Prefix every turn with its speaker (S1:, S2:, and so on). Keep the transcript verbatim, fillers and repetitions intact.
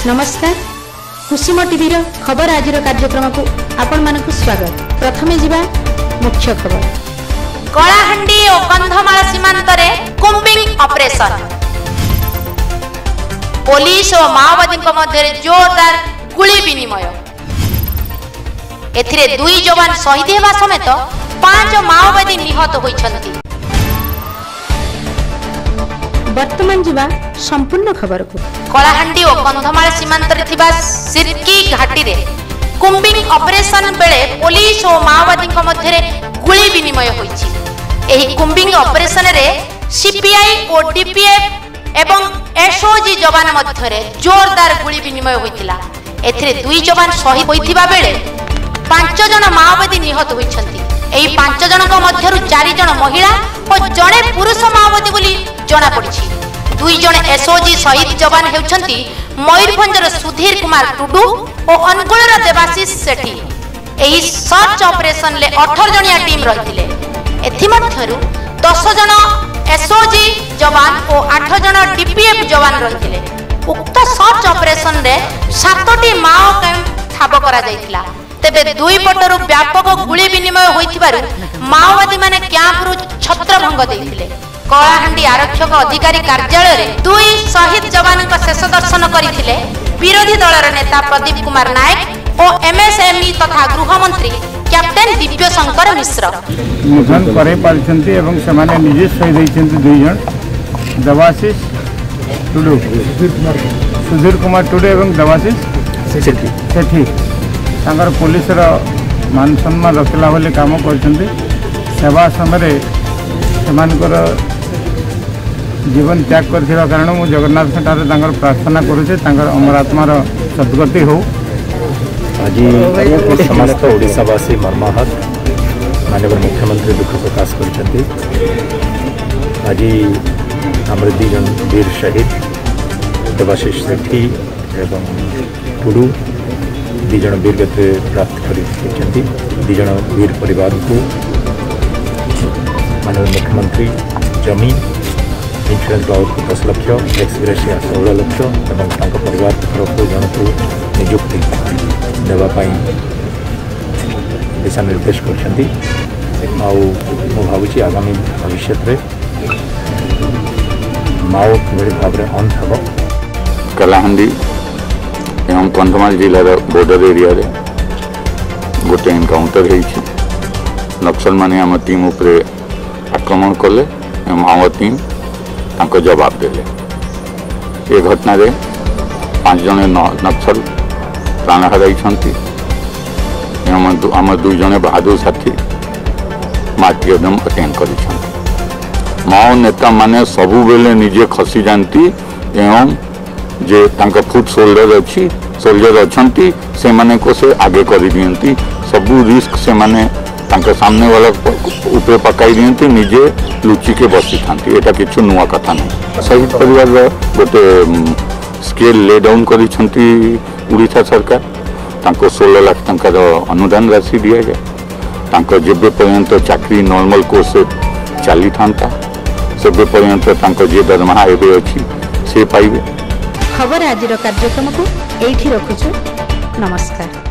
S1: नमस्कार कुसुम टीवी खबर आज कार्यक्रम को आपण मानक स्वागत। प्रथमे जिबा मुख्य खबर।
S2: कलाहांडी और कंधमाल सीमांत रे कुंबिंग ऑपरेशन। पुलिस और माओवादी मध्य जोरदार गुली विनिमय। एथिरे दुई जवान शहीद हेबा समेत पांच माओवादी निहत होइछंती।
S1: वर्तमान जिबा संपूर्ण खबर को।
S2: कलाहांडी और कंधमाल सीमांत रे थिबा सिरकी घाटी रे कुंबिंग ऑपरेशन बेले पुलिस और माओवादी मध्य गुली विनिमय होइछि। एही कुंबिंग ऑपरेशन रे सीपीआई और डीपीएफ एवं एसओजी जवान मध्य जोरदार गुली विनिमय होइतिला। एथिरे दुई जवान शहीद होइथिबा बेले पांच जन माओवादी निहत होइछंती। एही पांच जनक मध्यरु चारि जन महिला और जणे पुरुष माओवादी बोली जणा पड़िछि। दुई जन एसओजी शहीद जवान हेउछंती मयूरभंजर सुधीर कुमार टुडू और अनुगुलर देवाशीष सेठी। एही सर्च ऑपरेशन ले अठारह जनिया टीम रहिथिले। एथि मध्यरु दस जन एसओजी जवान और आठ जन डीपीएफ जवान रहिथिले। उक्त सर्च ऑपरेशन रे सातटी माओ कैंप ठाब करा जायतिला। तेबे दुई पटरु व्यापक गुली विनिमय होइथिबारु माओवादी माने कैंप रु छत्रभंग दैथिले। कलाहांडी आरक्षक अधिकारी कार्यालय रे दुई शहीद जवान का शेष दर्शन करिथिले विरोधी दलर नेता प्रदीप कुमार नायक और एमएसएमई तथा गृह मंत्री कैप्टेन दिव्य शंकर मिश्र।
S3: निधन करे पारिछंती एवं समाने निजे शहीद होइछंती दुई जन देवाशीष टुडू सुधीर कुमार टुडू एवं देवाशीष सेठी सेठी तांकर पुलिस रो मान सम्मान रखला बोली काम करछंती। सेवा समय सेमानकर जीवन त्याग करथिबा कारण मु जगन्नाथ ठारे तांकर प्रार्थना करूछे तांकर अमर आत्मार सद्गति हो।
S4: आज समस्त ओडिशावासी मर्माहत माननीय मुख्यमंत्री दुख प्रकाश करछंती। आज हमर दी जन वीर शहीद देवाशीष सेठी एवं टुडू दी जन वीर गति प्राप्त करछंती। दी जन वीर परिवार को माननीय मुख्यमंत्री जमीन इंश्योरेंस बाबद दस लक्ष एक्सग्रेसिया सोलह लक्ष एवं परिवार तरफ जन को नियुक्ति देवाई दिशा निर्देश कर भावी आगामी भविष्य में माओ कि भाव में अंत हम।
S5: कलाहांडी एवं कंधमाल जिलार बॉर्डर एरिया रे गोटे एनकाउंटर होइछि। नक्सल माने आम टीम उपरे आक्रमण कले माओ टीम तांको जवाब देले। ए घटना रे पांच जन नक्सल प्राण हराइछंती। आम दुई जन बहादुर साथी मार्टियरडम अटेंड करिछंती। माओ नेता माने सबु बेले निजे खसी जानती एवं जे तांका फुट सोल्डर अच्छी सोल्जर अच्छी से माने को से आगे कर दियंती। सबु रिस्क से माने तांका सामने वाला ऊपर पकाई दियंती निजे लुचि के बसी थांती। एटा किछु नुआ कथा नहीं। शहीद परिवार गोटे स्केल ले डाउन करिछंती उड़ीसा सरकार। तांको सोलह लाख टंकार अनुदान राशि दिया जाए। तांको जेबे पर्यंत चाकरी नॉर्मल कोर्स चली था सेबे पर्यंत तांको जे दरमाहा एबे अछि से पाइबे।
S1: खबर आज कार्यक्रम को एठी रखुछु। नमस्कार।